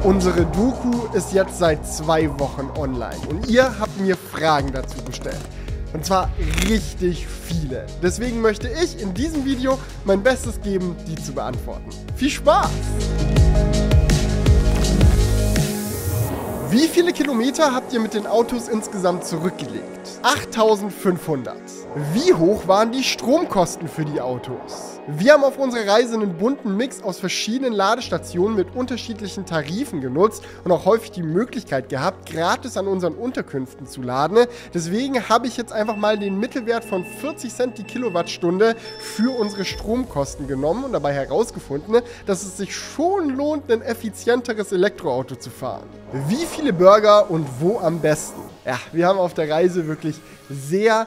Unsere Doku ist jetzt seit 2 Wochen online und ihr habt mir Fragen dazu gestellt. Und zwar richtig viele. Deswegen möchte ich in diesem Video mein Bestes geben, die zu beantworten. Viel Spaß! Wie viele Kilometer habt ihr mit den Autos insgesamt zurückgelegt? 8500. Wie hoch waren die Stromkosten für die Autos? Wir haben auf unserer Reise einen bunten Mix aus verschiedenen Ladestationen mit unterschiedlichen Tarifen genutzt und auch häufig die Möglichkeit gehabt, gratis an unseren Unterkünften zu laden. Deswegen habe ich jetzt einfach mal den Mittelwert von 40 Cent die Kilowattstunde für unsere Stromkosten genommen und dabei herausgefunden, dass es sich schon lohnt, ein effizienteres Elektroauto zu fahren. Wie viele Burger und wo am besten? Ja, wir haben auf der Reise wirklich sehr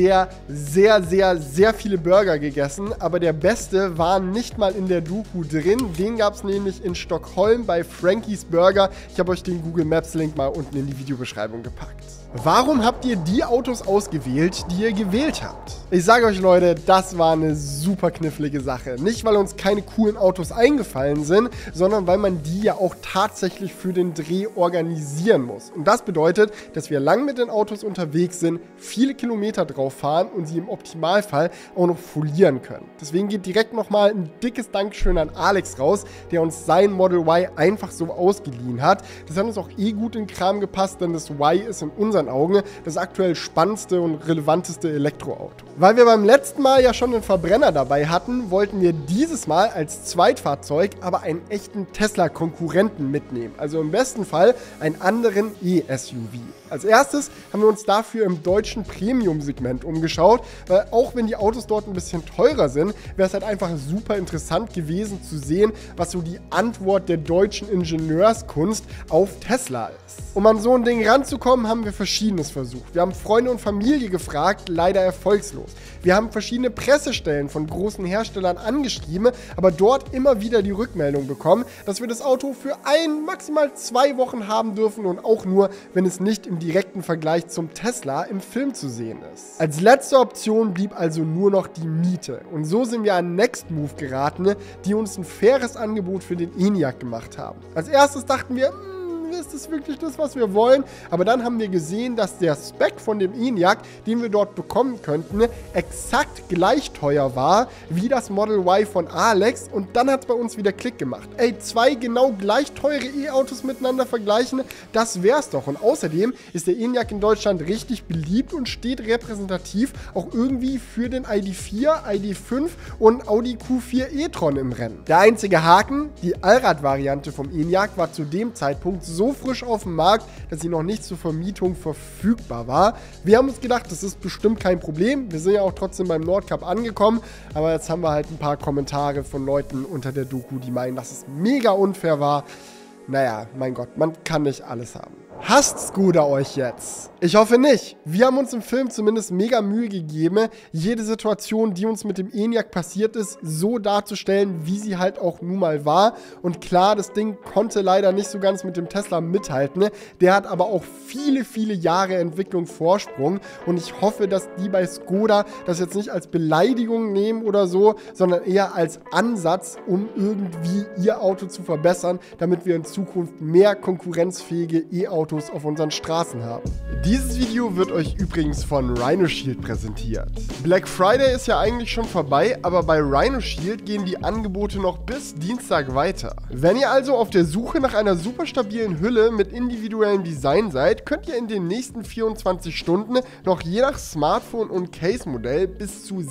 viele Burger gegessen, aber der beste war nicht mal in der Doku drin. Den gab es nämlich in Stockholm bei Frankies Burger. Ich habe euch den Google Maps Link mal unten in die Videobeschreibung gepackt. Warum habt ihr die Autos ausgewählt, die ihr gewählt habt? Ich sage euch, Leute, das war eine super knifflige Sache. Nicht, weil uns keine coolen Autos eingefallen sind, sondern weil man die ja auch tatsächlich für den Dreh organisieren muss. Und das bedeutet, dass wir lang mit den Autos unterwegs sind, viele Kilometer drauf fahren und sie im Optimalfall auch noch folieren können. Deswegen geht direkt nochmal ein dickes Dankeschön an Alex raus, der uns sein Model Y einfach so ausgeliehen hat. Das hat uns auch gut in den Kram gepasst, denn das Y ist in unseren Augen das aktuell spannendste und relevanteste Elektroauto. Weil wir beim letzten Mal ja schon einen Verbrenner dabei hatten, wollten wir dieses Mal als Zweitfahrzeug aber einen echten Tesla-Konkurrenten mitnehmen. Also im besten Fall einen anderen E-SUV. Als erstes haben wir uns dafür im deutschen Premium-Segment umgeschaut, weil auch wenn die Autos dort ein bisschen teurer sind, wäre es halt einfach super interessant gewesen zu sehen, was so die Antwort der deutschen Ingenieurskunst auf Tesla ist. Um an so ein Ding ranzukommen, haben wir Verschiedenes versucht. Wir haben Freunde und Familie gefragt, leider erfolgslos. Wir haben verschiedene Pressestellen von großen Herstellern angeschrieben, aber dort immer wieder die Rückmeldung bekommen, dass wir das Auto für maximal 2 Wochen haben dürfen und auch nur, wenn es nicht im direkten Vergleich zum Tesla im Film zu sehen ist. Als letzte Option blieb also nur noch die Miete. Und so sind wir an Nextmove geraten, die uns ein faires Angebot für den ENIAC gemacht haben. Als erstes dachten wir, ist das wirklich das, was wir wollen? Aber dann haben wir gesehen, dass der Spec von dem ENIAC, den wir dort bekommen könnten, exakt gleich teuer war wie das Model Y von Alex. Und dann hat es bei uns wieder Klick gemacht. Ey, 2 genau gleich teure E-Autos miteinander vergleichen, das wär's doch. Und außerdem ist der ENIAC in Deutschland richtig beliebt und steht repräsentativ auch irgendwie für den ID4, ID5 und Audi Q4 e-tron im Rennen. Der einzige Haken, die Allrad-Variante vom ENIAC war zu dem Zeitpunkt so frisch auf dem Markt, dass sie noch nicht zur Vermietung verfügbar war. Wir haben uns gedacht, das ist bestimmt kein Problem. Wir sind ja auch trotzdem beim Nordcup angekommen, aber jetzt haben wir halt ein paar Kommentare von Leuten unter der Doku, die meinen, dass es mega unfair war. Naja, mein Gott, man kann nicht alles haben. Hasst Skoda euch jetzt? Ich hoffe nicht. Wir haben uns im Film zumindest mega Mühe gegeben, jede Situation, die uns mit dem ENIAC passiert ist, so darzustellen, wie sie halt auch nun mal war. Und klar, das Ding konnte leider nicht so ganz mit dem Tesla mithalten. Der hat aber auch viele Jahre Entwicklung Vorsprung. Und ich hoffe, dass die bei Skoda das jetzt nicht als Beleidigung nehmen oder so, sondern eher als Ansatz, um irgendwie ihr Auto zu verbessern, damit wir in Zukunft mehr konkurrenzfähige E-Autos auf unseren Straßen haben. Dieses Video wird euch übrigens von Rhino Shield präsentiert. Black Friday ist ja eigentlich schon vorbei, aber bei Rhino Shield gehen die Angebote noch bis Dienstag weiter. Wenn ihr also auf der Suche nach einer super stabilen Hülle mit individuellem Design seid, könnt ihr in den nächsten 24 Stunden noch je nach Smartphone und Case-Modell bis zu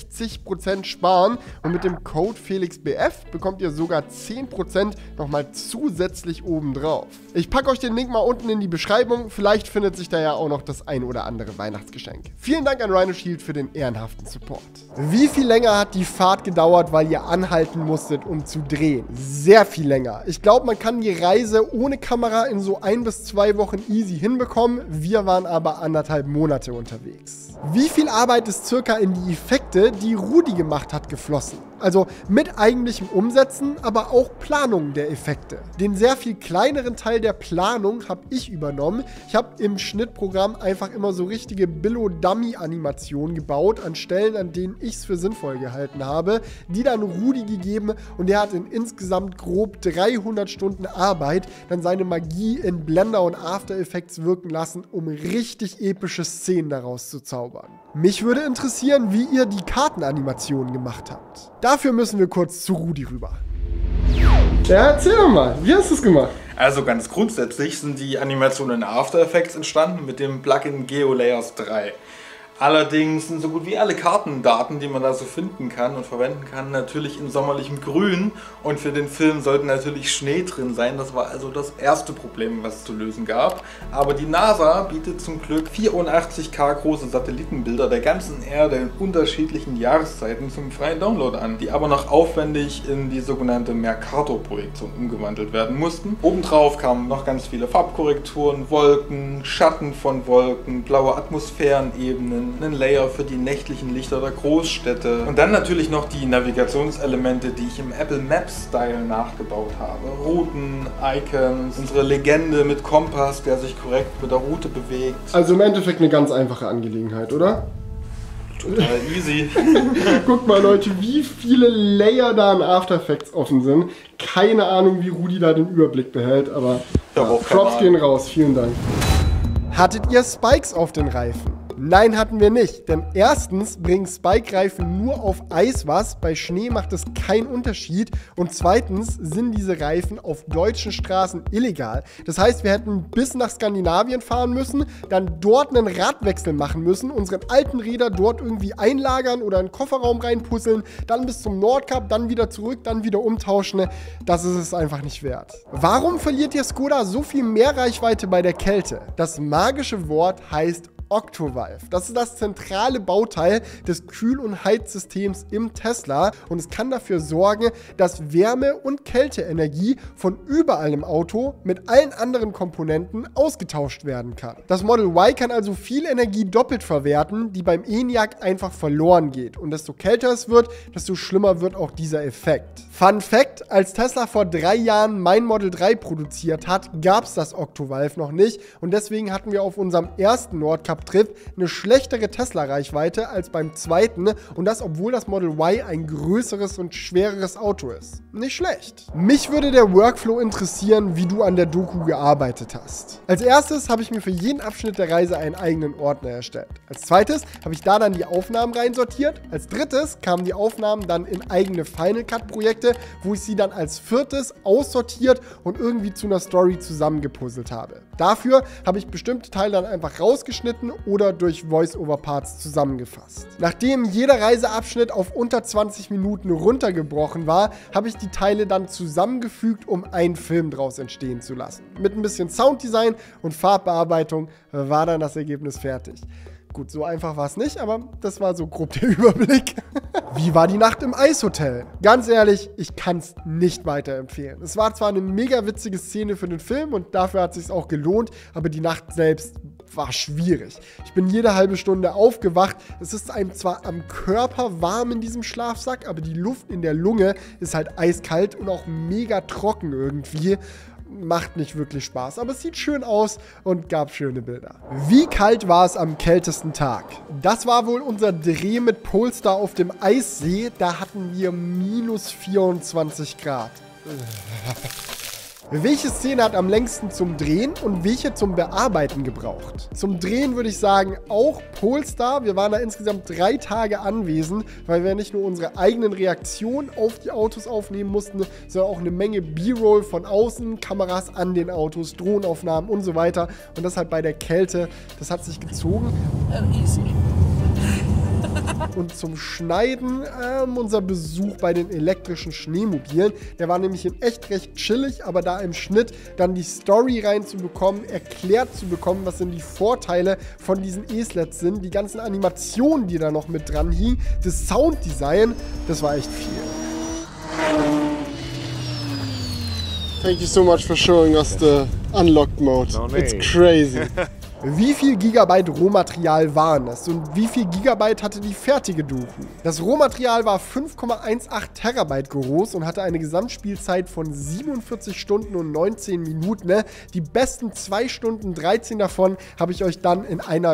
60% sparen und mit dem Code FELIXBF bekommt ihr sogar 10% nochmal zusätzlich obendrauf. Ich packe euch den Link mal unten in die Beschreibung, vielleicht findet sich da ja auch noch das ein oder andere Weihnachtsgeschenk. Vielen Dank an Rhino Shield für den ehrenhaften Support. Wie viel länger hat die Fahrt gedauert, weil ihr anhalten musstet, um zu drehen? Sehr viel länger. Ich glaube, man kann die Reise ohne Kamera in so 1 bis 2 Wochen easy hinbekommen. Wir waren aber 1,5 Monate unterwegs. Wie viel Arbeit ist circa in die Effekte, die Rudi gemacht hat, geflossen? Also mit eigentlichem Umsetzen, aber auch Planung der Effekte. Den sehr viel kleineren Teil der Planung habe ich übernommen. Ich habe im Schnittprogramm einfach immer so richtige Billo-Dummy-Animationen gebaut, an Stellen, an denen ich es für sinnvoll gehalten habe, die dann Rudi gegeben und der hat in insgesamt grob 300 Stunden Arbeit dann seine Magie in Blender und After Effects wirken lassen, um richtig epische Szenen daraus zu zaubern. Mich würde interessieren, wie ihr die Kartenanimationen gemacht habt. Dafür müssen wir kurz zu Rudi rüber. Ja, erzähl doch mal, wie hast du es gemacht? Also ganz grundsätzlich sind die Animationen in After Effects entstanden mit dem Plugin GeoLayers 3. Allerdings sind so gut wie alle Kartendaten, die man da so finden kann und verwenden kann, natürlich in sommerlichem Grün. Und für den Film sollte natürlich Schnee drin sein. Das war also das erste Problem, was es zu lösen gab. Aber die NASA bietet zum Glück 84K große Satellitenbilder der ganzen Erde in unterschiedlichen Jahreszeiten zum freien Download an, die aber noch aufwendig in die sogenannte Mercator-Projektion umgewandelt werden mussten. Obendrauf kamen noch ganz viele Farbkorrekturen, Wolken, Schatten von Wolken, blaue Atmosphärenebenen, einen Layer für die nächtlichen Lichter der Großstädte und dann natürlich noch die Navigationselemente, die ich im Apple Maps-Style nachgebaut habe. Routen, Icons, unsere Legende mit Kompass, der sich korrekt mit der Route bewegt. Also im Endeffekt eine ganz einfache Angelegenheit, oder? Total easy. Guckt mal Leute, wie viele Layer da in After Effects offen sind. Keine Ahnung, wie Rudi da den Überblick behält, aber Props gehen raus, vielen Dank. Hattet ihr Spikes auf den Reifen? Nein, hatten wir nicht, denn erstens bringen Spike-Reifen nur auf Eis was, bei Schnee macht es keinen Unterschied und zweitens sind diese Reifen auf deutschen Straßen illegal. Das heißt, wir hätten bis nach Skandinavien fahren müssen, dann dort einen Radwechsel machen müssen, unseren alten Räder dort irgendwie einlagern oder in den Kofferraum reinpuzzeln, dann bis zum Nordkap, dann wieder zurück, dann wieder umtauschen. Das ist es einfach nicht wert. Warum verliert ihr Skoda so viel mehr Reichweite bei der Kälte? Das magische Wort heißt Octovalve. Das ist das zentrale Bauteil des Kühl- und Heizsystems im Tesla und es kann dafür sorgen, dass Wärme- und Kälteenergie von überall im Auto mit allen anderen Komponenten ausgetauscht werden kann. Das Model Y kann also viel Energie doppelt verwerten, die beim ENIAC einfach verloren geht. Und desto kälter es wird, desto schlimmer wird auch dieser Effekt. Fun Fact: Als Tesla vor 3 Jahren mein Model 3 produziert hat, gab es das Octovalve noch nicht und deswegen hatten wir auf unserem ersten Nordkap-Trip eine schlechtere Tesla-Reichweite als beim zweiten und das, obwohl das Model Y ein größeres und schwereres Auto ist. Nicht schlecht. Mich würde der Workflow interessieren, wie du an der Doku gearbeitet hast. Als erstes habe ich mir für jeden Abschnitt der Reise einen eigenen Ordner erstellt. Als zweites habe ich da dann die Aufnahmen reinsortiert. Als drittes kamen die Aufnahmen dann in eigene Final Cut-Projekte, wo ich sie dann als viertes aussortiert und irgendwie zu einer Story zusammengepuzzelt habe. Dafür habe ich bestimmte Teile dann einfach rausgeschnitten oder durch Voice-Over-Parts zusammengefasst. Nachdem jeder Reiseabschnitt auf unter 20 Minuten runtergebrochen war, habe ich die Teile dann zusammengefügt, um einen Film draus entstehen zu lassen. Mit ein bisschen Sounddesign und Farbbearbeitung war dann das Ergebnis fertig. Gut, so einfach war es nicht, aber das war so grob der Überblick. Wie war die Nacht im Eishotel? Ganz ehrlich, ich kann es nicht weiterempfehlen. Es war zwar eine mega witzige Szene für den Film und dafür hat es sich auch gelohnt, aber die Nacht selbst war schwierig. Ich bin jede halbe Stunde aufgewacht. Es ist einem zwar am Körper warm in diesem Schlafsack, aber die Luft in der Lunge ist halt eiskalt und auch mega trocken irgendwie. Macht nicht wirklich Spaß, aber es sieht schön aus und gab schöne Bilder. Wie kalt war es am kältesten Tag? Das war wohl unser Dreh mit Polestar auf dem Eissee. Da hatten wir minus 24 Grad. Welche Szene hat am längsten zum Drehen und welche zum Bearbeiten gebraucht? Zum Drehen würde ich sagen, auch Polestar. Wir waren da insgesamt 3 Tage anwesend, weil wir nicht nur unsere eigenen Reaktionen auf die Autos aufnehmen mussten, sondern auch eine Menge B-Roll von außen, Kameras an den Autos, Drohnenaufnahmen und so weiter. Und das halt bei der Kälte, das hat sich gezogen. Easy. Und zum Schneiden unser Besuch bei den elektrischen Schneemobilen. Der war nämlich in echt recht chillig, aber da im Schnitt dann die Story reinzubekommen, erklärt zu bekommen, was denn die Vorteile von diesen E-Sleds sind, die ganzen Animationen, die da noch mit dran hingen, das Sounddesign, das war echt viel. Thank you so much for showing us the unlocked mode. No It's need. crazy. Wie viel Gigabyte Rohmaterial waren es und wie viel Gigabyte hatte die fertige Doku? Das Rohmaterial war 5,18 Terabyte groß und hatte eine Gesamtspielzeit von 47 Stunden und 19 Minuten. Die besten 2 Stunden 13 davon habe ich euch dann in einer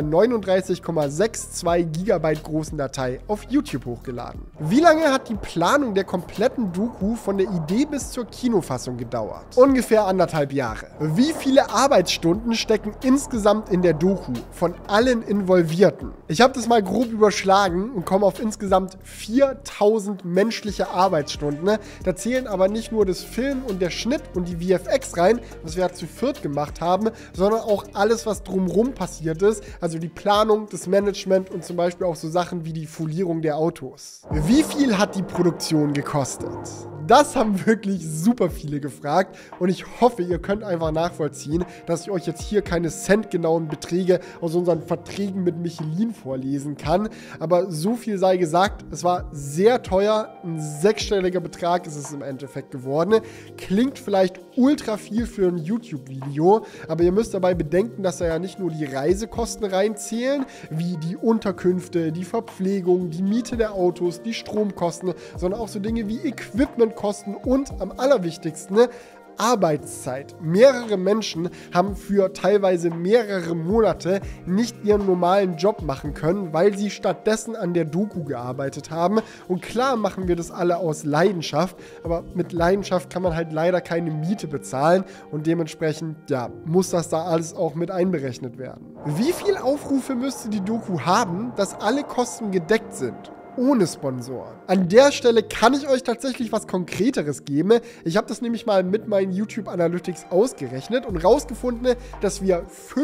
39,62 Gigabyte großen Datei auf YouTube hochgeladen. Wie lange hat die Planung der kompletten Doku von der Idee bis zur Kinofassung gedauert? Ungefähr 1,5 Jahre. Wie viele Arbeitsstunden stecken insgesamt in der Doku von allen Involvierten? Ich habe das mal grob überschlagen und komme auf insgesamt 4000 menschliche Arbeitsstunden. Da zählen aber nicht nur das Film und der Schnitt und die VFX rein, was wir ja zu viert gemacht haben, sondern auch alles, was drumherum passiert ist, also die Planung, das Management und zum Beispiel auch so Sachen wie die Folierung der Autos. Wie viel hat die Produktion gekostet? Das haben wirklich super viele gefragt und ich hoffe, ihr könnt einfach nachvollziehen, dass ich euch jetzt hier keine centgenauen Beträge aus unseren Verträgen mit Michelin vorlesen kann. Aber so viel sei gesagt, es war sehr teuer, ein 6-stelliger Betrag ist es im Endeffekt geworden. Klingt vielleicht ultra viel für ein YouTube-Video, aber ihr müsst dabei bedenken, dass da ja nicht nur die Reisekosten reinzählen, wie die Unterkünfte, die Verpflegung, die Miete der Autos, die Stromkosten, sondern auch so Dinge wie Equipmentkosten und am allerwichtigsten Arbeitszeit. Mehrere Menschen haben für teilweise mehrere Monate nicht ihren normalen Job machen können, weil sie stattdessen an der Doku gearbeitet haben. Und klar machen wir das alle aus Leidenschaft, aber mit Leidenschaft kann man halt leider keine Miete bezahlen und dementsprechend, ja, muss das da alles auch mit einberechnet werden. Wie viel Aufrufe müsste die Doku haben, dass alle Kosten gedeckt sind? Ohne Sponsoren. An der Stelle kann ich euch tatsächlich was Konkreteres geben. Ich habe das nämlich mal mit meinen YouTube Analytics ausgerechnet und rausgefunden, dass wir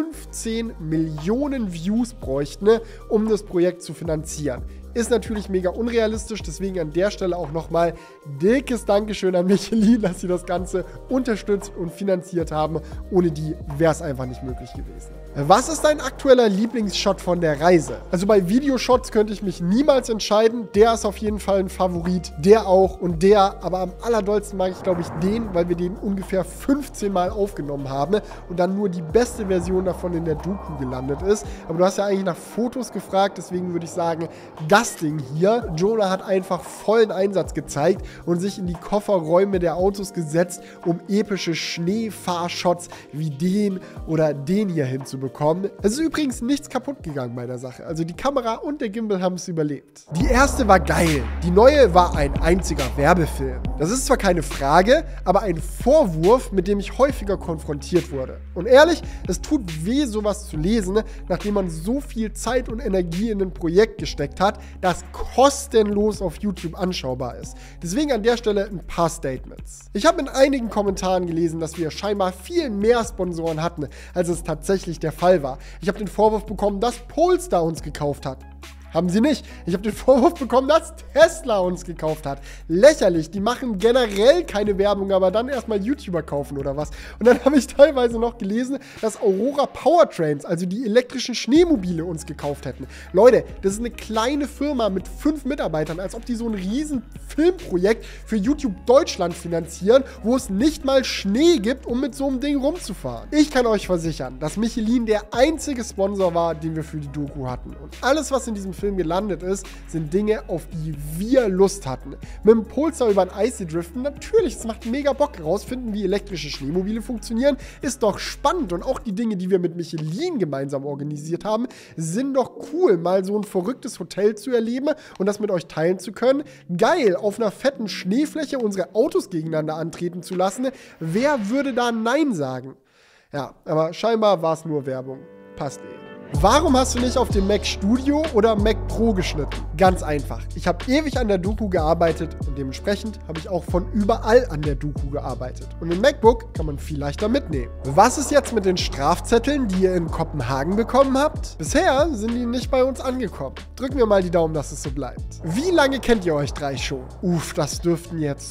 15 Millionen Views bräuchten, um das Projekt zu finanzieren. Ist natürlich mega unrealistisch, deswegen an der Stelle auch nochmal dickes Dankeschön an Michelin, dass sie das Ganze unterstützt und finanziert haben. Ohne die wäre es einfach nicht möglich gewesen. Was ist dein aktueller Lieblingsshot von der Reise? Also bei Videoshots könnte ich mich niemals entscheiden. Der ist auf jeden Fall ein Favorit. Der auch und der. Aber am allerdollsten mag ich, glaube ich, den, weil wir den ungefähr 15 Mal aufgenommen haben und dann nur die beste Version davon in der Doku gelandet ist. Aber du hast ja eigentlich nach Fotos gefragt, deswegen würde ich sagen, das Ding hier. Jonah hat einfach vollen Einsatz gezeigt und sich in die Kofferräume der Autos gesetzt, um epische Schneefahrshots wie den oder den hier hinzubekommen. Es ist übrigens nichts kaputt gegangen bei der Sache. Also die Kamera und der Gimbal haben es überlebt. Die erste war geil. Die neue war ein einziger Werbefilm. Das ist zwar keine Frage, aber ein Vorwurf, mit dem ich häufiger konfrontiert wurde. Und ehrlich, es tut weh, sowas zu lesen, nachdem man so viel Zeit und Energie in ein Projekt gesteckt hat, das kostenlos auf YouTube anschaubar ist. Deswegen an der Stelle ein paar Statements. Ich habe in einigen Kommentaren gelesen, dass wir scheinbar viel mehr Sponsoren hatten, als es tatsächlich der Fall war. Ich habe den Vorwurf bekommen, dass Polestar uns gekauft hat. Haben sie nicht. Ich habe den Vorwurf bekommen, dass Tesla uns gekauft hat. Lächerlich. Die machen generell keine Werbung, aber dann erstmal YouTuber kaufen oder was. Und dann habe ich teilweise noch gelesen, dass Aurora Powertrains, also die elektrischen Schneemobile, uns gekauft hätten. Leute, das ist eine kleine Firma mit 5 Mitarbeitern, als ob die so ein riesen Filmprojekt für YouTube Deutschland finanzieren, wo es nicht mal Schnee gibt, um mit so einem Ding rumzufahren. Ich kann euch versichern, dass Michelin der einzige Sponsor war, den wir für die Doku hatten. Und alles, was in diesem Film gelandet ist, sind Dinge, auf die wir Lust hatten. Mit dem Polestar über ein Icy driften, natürlich, es macht mega Bock. Rausfinden, wie elektrische Schneemobile funktionieren, ist doch spannend. Und auch die Dinge, die wir mit Michelin gemeinsam organisiert haben, sind doch cool, mal so ein verrücktes Hotel zu erleben und das mit euch teilen zu können. Geil, auf einer fetten Schneefläche unsere Autos gegeneinander antreten zu lassen. Wer würde da Nein sagen? Ja, aber scheinbar war es nur Werbung. Passt eh. Warum hast du nicht auf dem Mac Studio oder Mac Pro geschnitten? Ganz einfach. Ich habe ewig an der Doku gearbeitet und dementsprechend habe ich auch von überall an der Doku gearbeitet. Und ein MacBook kann man viel leichter mitnehmen. Was ist jetzt mit den Strafzetteln, die ihr in Kopenhagen bekommen habt? Bisher sind die nicht bei uns angekommen. Drücken wir mal die Daumen, dass es so bleibt. Wie lange kennt ihr euch 3 schon? Das dürften jetzt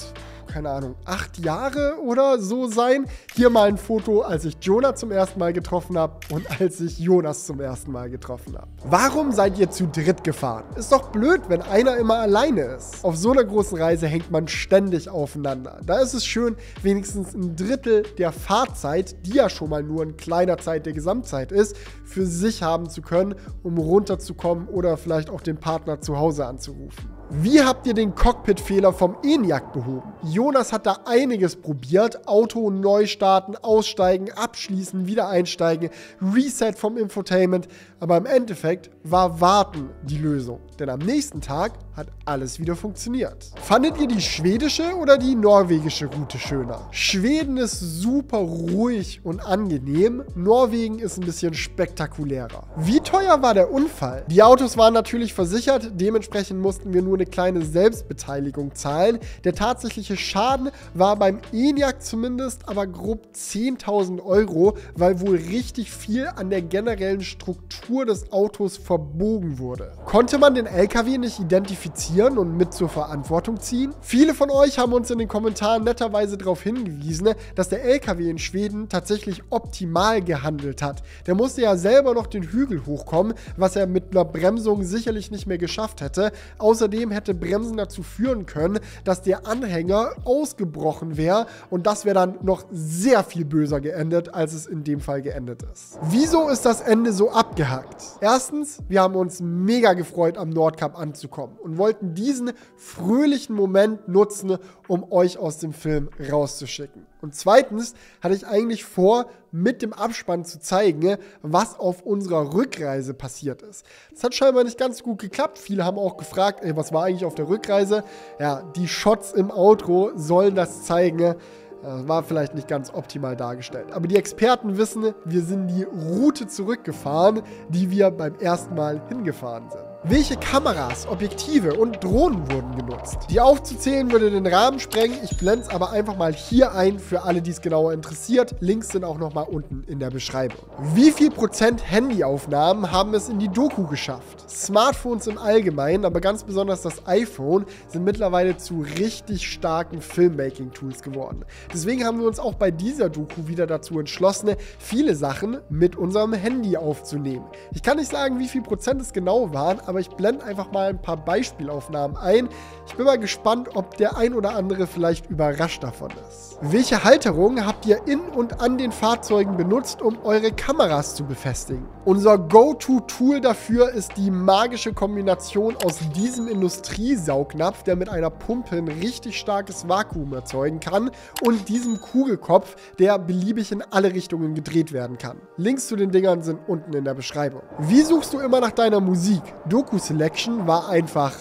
keine Ahnung, 8 Jahre oder so sein. Hier mal ein Foto, als ich Jonah zum ersten Mal getroffen habe und als ich Jonas zum ersten Mal getroffen habe. Warum seid ihr zu dritt gefahren? Ist doch blöd, wenn einer immer alleine ist. Auf so einer großen Reise hängt man ständig aufeinander. Da ist es schön, wenigstens ein Drittel der Fahrzeit, die ja schon mal nur ein kleiner Zeit der Gesamtzeit ist, für sich haben zu können, um runterzukommen oder vielleicht auch den Partner zu Hause anzurufen. Wie habt ihr den Cockpit-Fehler vom ENIAC behoben? Jonas hat da einiges probiert. Auto neu starten, aussteigen, abschließen, wieder einsteigen, Reset vom Infotainment. Aber im Endeffekt war Warten die Lösung. Denn am nächsten Tag hat alles wieder funktioniert. Fandet ihr die schwedische oder die norwegische Route schöner? Schweden ist super ruhig und angenehm. Norwegen ist ein bisschen spektakulärer. Wie teuer war der Unfall? Die Autos waren natürlich versichert. Dementsprechend mussten wir nur eine kleine Selbstbeteiligung zahlen. Der tatsächliche Schaden war beim ENIAC zumindest aber grob 10.000 €, weil wohl richtig viel an der generellen Struktur des Autos verbogen wurde. Konnte man den LKW nicht identifizieren und mit zur Verantwortung ziehen? Viele von euch haben uns in den Kommentaren netterweise darauf hingewiesen, dass der LKW in Schweden tatsächlich optimal gehandelt hat. Der musste ja selber noch den Hügel hochkommen, was er mit einer Bremsung sicherlich nicht mehr geschafft hätte. Außerdem hätte Bremsen dazu führen können, dass der Anhänger ausgebrochen wäre und das wäre dann noch sehr viel böser geendet, als es in dem Fall geendet ist. Wieso ist das Ende so abgehackt? Erstens, wir haben uns mega gefreut, am Nordkap anzukommen und wollten diesen fröhlichen Moment nutzen, um euch aus dem Film rauszuschicken. Und zweitens hatte ich eigentlich vor, mit dem Abspann zu zeigen, was auf unserer Rückreise passiert ist. Das hat scheinbar nicht ganz gut geklappt. Viele haben auch gefragt, ey, was war eigentlich auf der Rückreise? Ja, die Shots im Outro sollen das zeigen. Das war vielleicht nicht ganz optimal dargestellt. Aber die Experten wissen, wir sind die Route zurückgefahren, die wir beim ersten Mal hingefahren sind. Welche Kameras, Objektive und Drohnen wurden genutzt? Die aufzuzählen würde den Rahmen sprengen. Ich blende es aber einfach mal hier ein für alle, die es genauer interessiert. Links sind auch nochmal unten in der Beschreibung. Wie viel Prozent Handyaufnahmen haben es in die Doku geschafft? Smartphones im Allgemeinen, aber ganz besonders das iPhone, sind mittlerweile zu richtig starken Filmmaking-Tools geworden. Deswegen haben wir uns auch bei dieser Doku wieder dazu entschlossen, viele Sachen mit unserem Handy aufzunehmen. Ich kann nicht sagen, wie viel Prozent es genau waren, aber ich blende einfach mal ein paar Beispielaufnahmen ein. Ich bin mal gespannt, ob der ein oder andere vielleicht überrascht davon ist. Welche Halterung habt ihr in und an den Fahrzeugen benutzt, um eure Kameras zu befestigen? Unser Go-To-Tool dafür ist die magische Kombination aus diesem Industriesaugnapf, der mit einer Pumpe ein richtig starkes Vakuum erzeugen kann, und diesem Kugelkopf, der beliebig in alle Richtungen gedreht werden kann. Links zu den Dingern sind unten in der Beschreibung. Wie suchst du immer nach deiner Musik? Doku Selection war einfach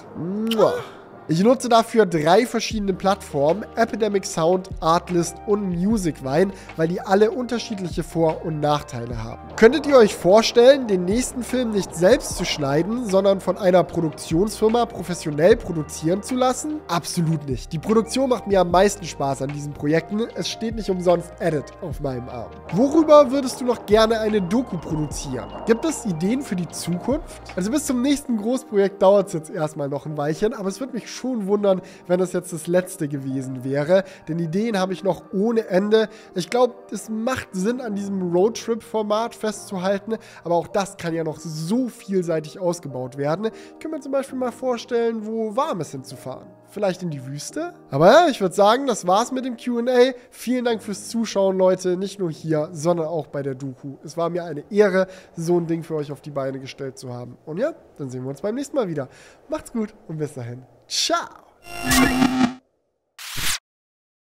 Ich nutze dafür 3 verschiedene Plattformen, Epidemic Sound, Artlist und Musicvine, weil die alle unterschiedliche Vor- und Nachteile haben. Könntet ihr euch vorstellen, den nächsten Film nicht selbst zu schneiden, sondern von einer Produktionsfirma professionell produzieren zu lassen? Absolut nicht. Die Produktion macht mir am meisten Spaß an diesen Projekten. Es steht nicht umsonst Edit auf meinem Arm. Worüber würdest du noch gerne eine Doku produzieren? Gibt es Ideen für die Zukunft? Also bis zum nächsten Großprojekt dauert es jetzt erstmal noch ein Weilchen, aber es wird mich schon wundern, wenn das jetzt das letzte gewesen wäre. Denn Ideen habe ich noch ohne Ende. Ich glaube, es macht Sinn, an diesem Roadtrip-Format festzuhalten, aber auch das kann ja noch so vielseitig ausgebaut werden. Ich kann mir zum Beispiel mal vorstellen, wo warm ist hinzufahren. Vielleicht in die Wüste? Aber ja, ich würde sagen, das war's mit dem Q&A. Vielen Dank fürs Zuschauen, Leute. Nicht nur hier, sondern auch bei der Doku. Es war mir eine Ehre, so ein Ding für euch auf die Beine gestellt zu haben. Und ja, dann sehen wir uns beim nächsten Mal wieder. Macht's gut und bis dahin. Ciao!